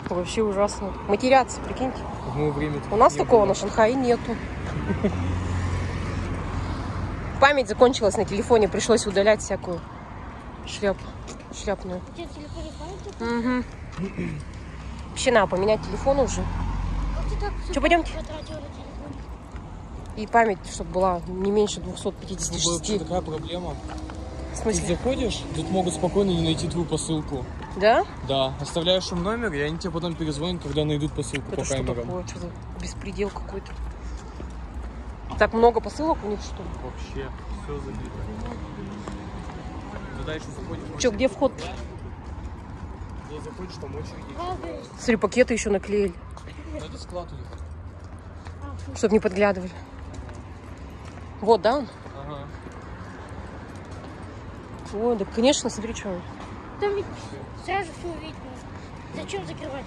Вообще ужасно. Матерятся, прикиньте. Время у нас такого на Шанхае нету. Память закончилась на телефоне, пришлось удалять всякую шляпную. У тебя в телефоне память? Угу. Вообще надо поменять телефон уже. Что, пойдемте? И память, чтобы была не меньше 256. Ну, такая проблема. В смысле? Ты заходишь, тут могут спокойно не найти твою посылку. Да? Да. Оставляешь им номер, и они тебе потом перезвонят, когда найдут посылку Это по что камерам. такое? Что за беспредел какой-то? Так много посылок у них, что ли? Вообще, все забито. Ну, дальше заходишь. Че, где вход? Не заходишь, там очереди. Смотри, пакеты еще наклеили. Это склад у них. Чтобы не подглядывали. Вот, да? Ага. Ой, да, конечно, смотри, что. Там ведь сразу все видно. Зачем закрывать?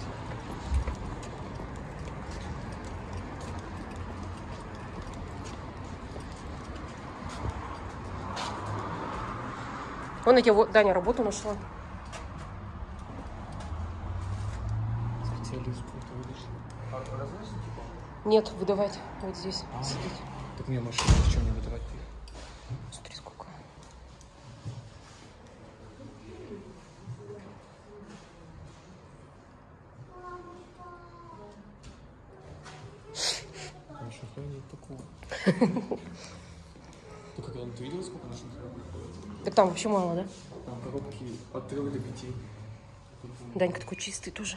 Вон я тебе, вот, Даня, работу нашла. Специалист какой-то выдашь. А разносит, типа? Нет, выдавать вот здесь сидеть. Так мне машину с чем не выдавать? Смотри, сколько. Наша нет такого. Ты как, ты видела, сколько наших? Так там вообще мало, да? Там коробки от 3 до 5. Данька такой чистый тоже.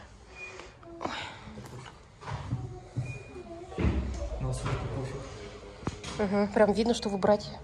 У нас только кофе. Угу, прям видно, что вы братья.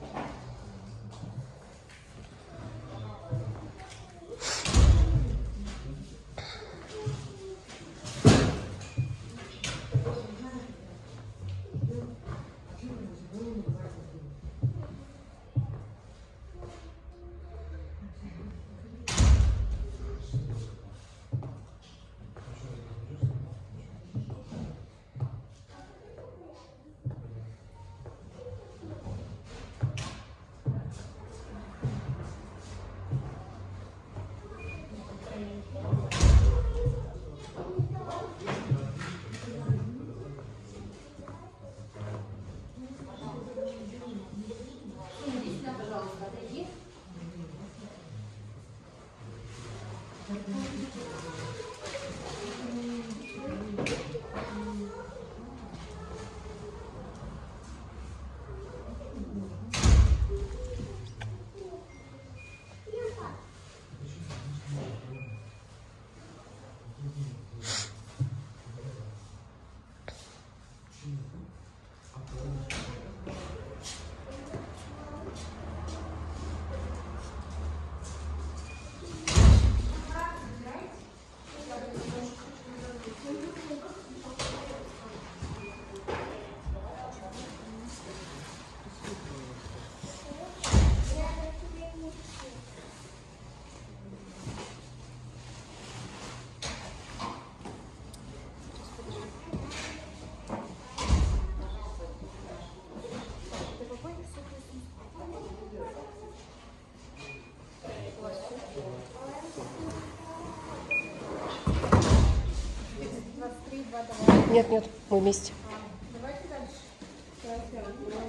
Нет, нет, мы вместе. Давайте дальше.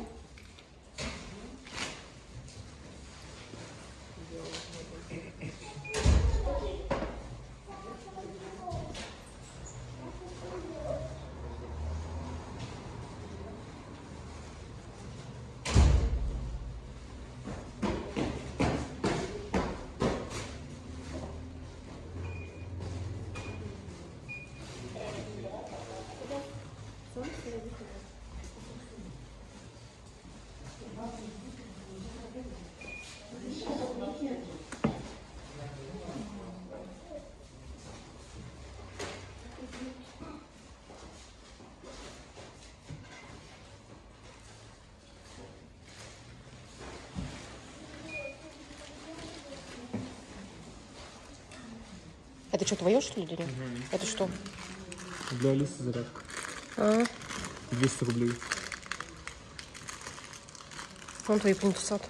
Это что, твое, что ли, Даня? Угу. Это что? Для Алисы зарядка. 200 рублей. Вон твои плинтусат.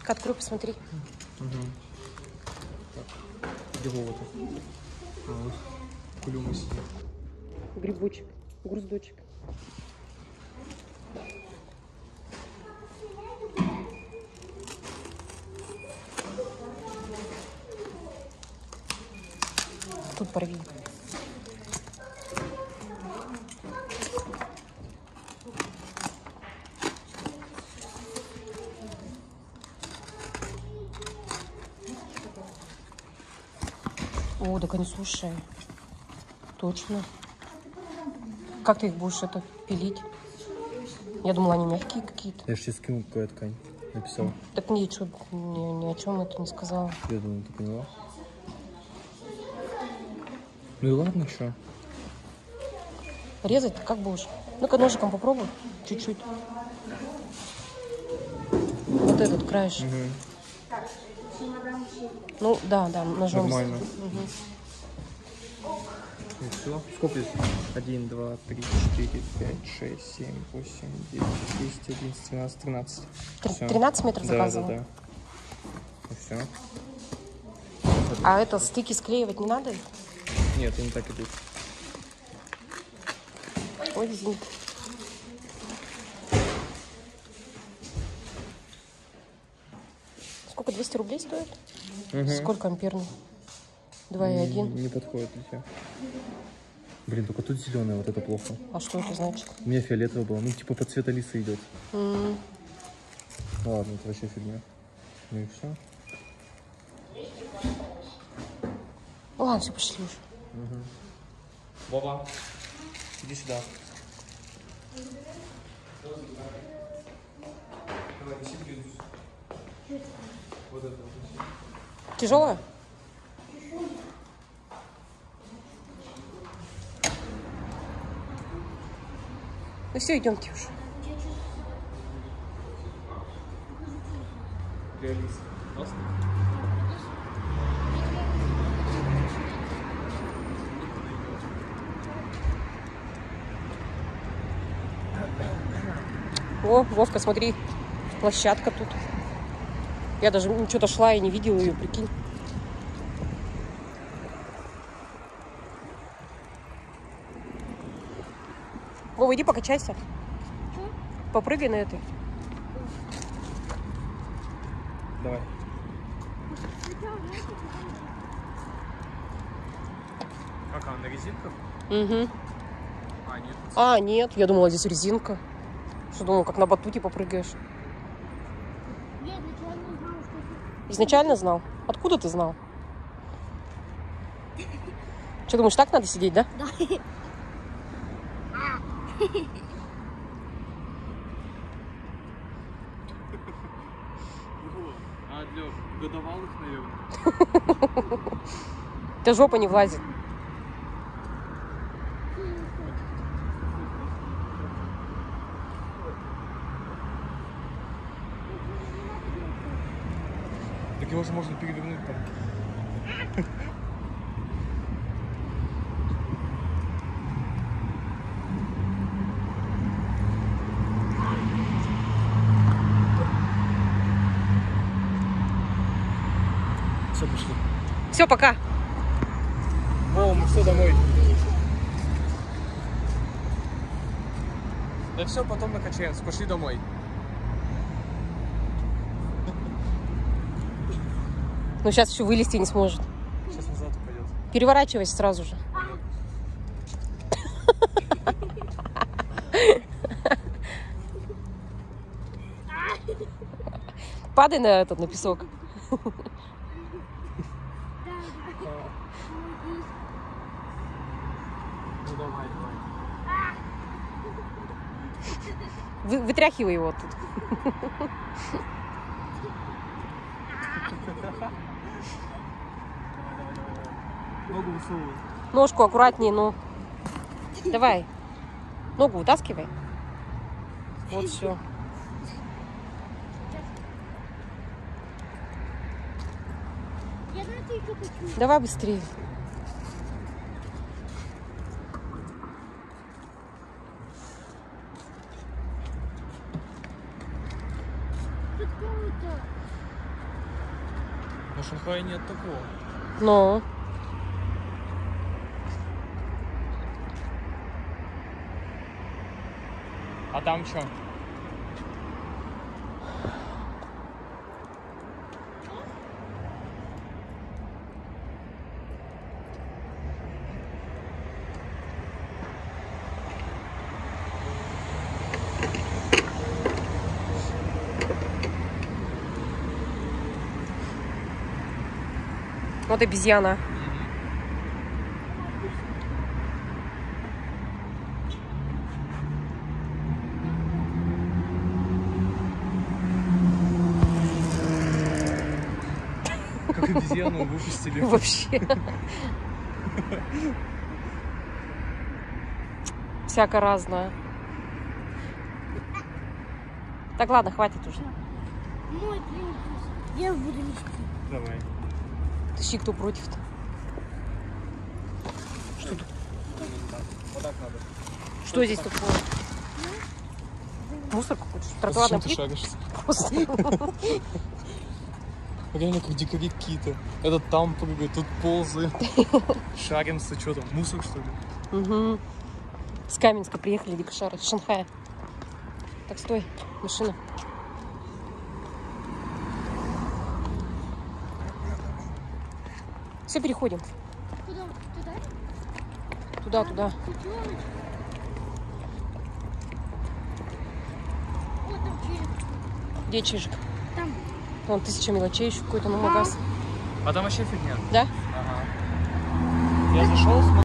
Открой, посмотри. Где Вова-то? Кулю мы сидим. Грибочек, груздочек. Тут порви. О, так они сушеные. Точно. Как ты их будешь это пилить? Я думала, они мягкие какие-то. Я же сейчас скинул, какая ткань. Написал. Так ничего, ни о чем это не сказала. Я думаю, ты поняла? Ну и ладно, что? Резать-то как будешь? Ну-ка ножиком попробуй. Чуть-чуть. Вот этот краешек. Ну, да, ножом. Нормально. И все. Сколько здесь? 1, 2, 3, 4, 5, 6, 7, 8, 9, 10, 11, 12, 13. Всё. 13 метров заказывала? Да. И все. А это стыки склеивать не надо? Нет, они так идут. Ой, извини. Сколько, 200 рублей стоит? Сколько амперный? 2,1. Не подходит для тебя. Блин, только тут зеленое, вот это плохо. А что это значит? У меня фиолетовое было. Ну, типа по цвета лиса идет. Ладно, это вообще фигня. Ну и все. Ладно, все, пошли уже. Вова, иди сюда. Давай, неси плинтус. Вот это. Тяжелая? Ну все, идемте уже. Реалист. О, Вовка, смотри, площадка тут. Я даже что-то шла и не видела ее, прикинь. Вова, иди покачайся. Попрыгай на этой. Давай. Как она, на резинках? Угу. А, нет. А, нет, я думала, здесь резинка. Что думала, как на батуте попрыгаешь? Я изначально знала, что это... Изначально знал? Откуда ты знал? Что, думаешь, так надо сидеть, да? Да. А для годовалых, наверное. У тебя жопа не влазит. Так его же можно перевернуть там. Все, пошли. Все, пока. О, мы все, домой. Да все, потом накачаемся. Пошли домой. Ну, сейчас еще вылезти не сможет. Сейчас назад упадет. Переворачивайся сразу же. Падай на этот, на песок. Ну давай, давай. Вытряхивай его оттуда. Ногу высовывай. Ножку аккуратнее, ну. Давай. Ногу вытаскивай. Вот все. Я на это еще хочу. Давай быстрее. Тут круто. Но в Шанхае нет такого. Ну. А там что? Вот обезьяна. Как обезьяну выпустили. Вообще. Всяко разное. Так, ладно, хватит уже. Мой принцесс. Я буду нести. Давай. Тащи, кто против-то. Что тут? Вот так надо. Что здесь такое? Мусорку хочешь? А Тротуарный зачем ты плит? шаришься? Просто. Реально как дикари какие-то. Этот там прыгает, тут ползает. Шаримся, что там, мусор что ли? Угу. С Каменска приехали дикошары, с Шанхая. Так, стой, машина. Все, переходим. Куда? Туда? Туда, туда. Цыпленочек. Вот там чирик. Где чижик? Там. Вон 1000 мелочей еще какой-то, ну, магаз. А там вообще фигня. Да? Ага. Я зашел, смотрю.